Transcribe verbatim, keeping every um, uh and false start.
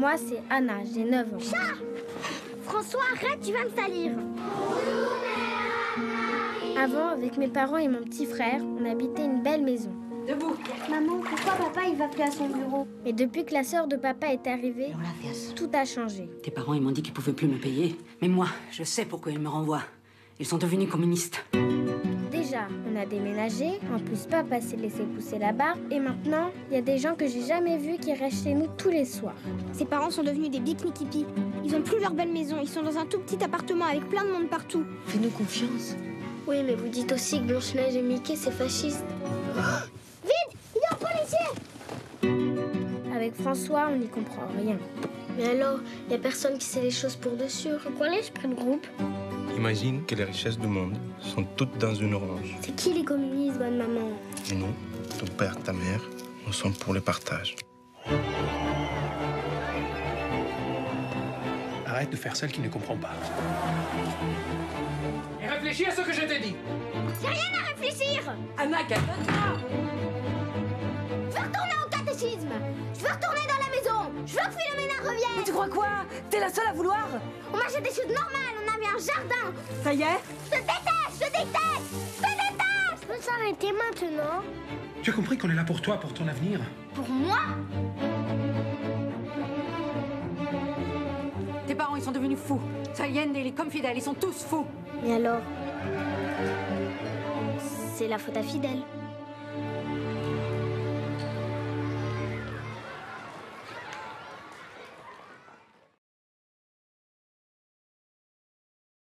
Moi, c'est Anna, j'ai neuf ans. Chat! François, arrête, tu vas me salir. Avant, avec mes parents et mon petit frère, on habitait une belle maison. Debout. Maman, pourquoi papa il va plus à son bureau? Mais depuis que la sœur de papa est arrivée, tout a changé. Tes parents, ils m'ont dit qu'ils pouvaient plus me payer. Mais moi, je sais pourquoi ils me renvoient. Ils sont devenus communistes. Déjà, on a déménagé. En plus, papa s'est laissé pousser la barbe. Et maintenant, il y a des gens que j'ai jamais vus qui restent chez nous tous les soirs. Ses parents sont devenus des pique-niques hippies. Ils ont plus leur belle maison. Ils sont dans un tout petit appartement avec plein de monde partout. Fais-nous confiance. Oui, mais vous dites aussi que Blanche-Neige et Mickey, c'est fasciste. Vite! Il y a un policier! Avec François, on n'y comprend rien. Mais alors, il n'y a personne qui sait les choses pour dessus. Pourquoi l'esprit de groupe? Imagine que les richesses du monde sont toutes dans une orange. C'est qui les communistes, bonne maman? Et nous, ton père, ta mère, nous sommes pour le partage. Arrête de faire celle qui ne comprend pas. Et réfléchis à ce que je t'ai dit. J'ai rien à réfléchir! Anna, calme-toi. Je veux retourner au catéchisme! Je veux retourner dans la maison! Je veux que Philomena revienne! Mais tu crois quoi? T'es la seule à vouloir? On marchait des choses normales, on avait un jardin! Ça y est? Je déteste! Je déteste! Je déteste! Je peux s'arrêter maintenant? Tu as compris qu'on est là pour toi, pour ton avenir? Pour moi? Tes parents, ils sont devenus fous. Sayenne et les comme fidèles, ils sont tous fous. Mais alors, c'est la faute à Fidèle.